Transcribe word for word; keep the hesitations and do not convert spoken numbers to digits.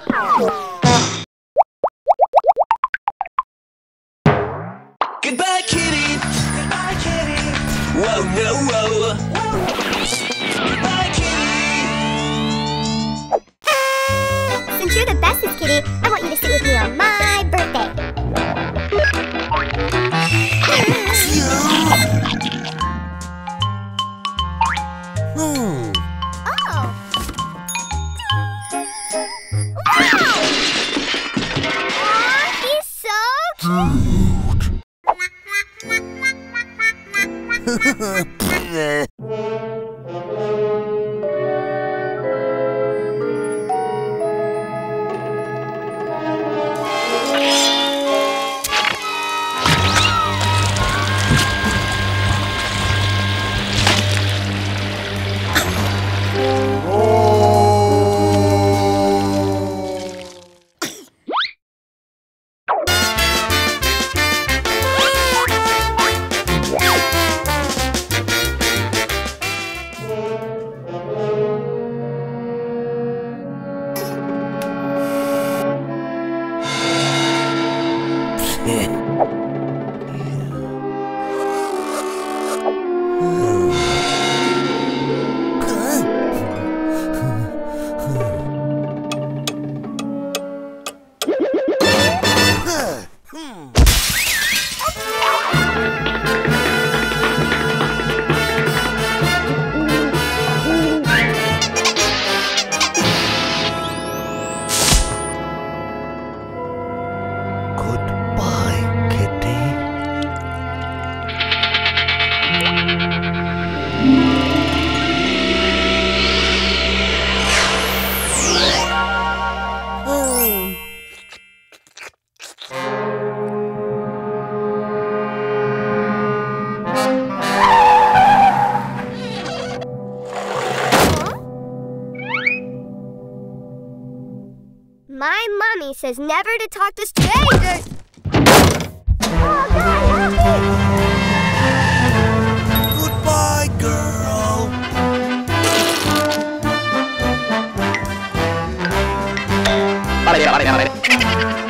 Goodbye, kitty. Goodbye, kitty. Whoa, no, whoa. Goodbye, kitty. Since you're the bestest kitty, I want you to sit with me on my birthday. Hmm. Oh. Wow! Aw, he's so cute. My mommy says never to talk to strangers. Oh, God, help me! Goodbye, girl. Vale, vale, vale.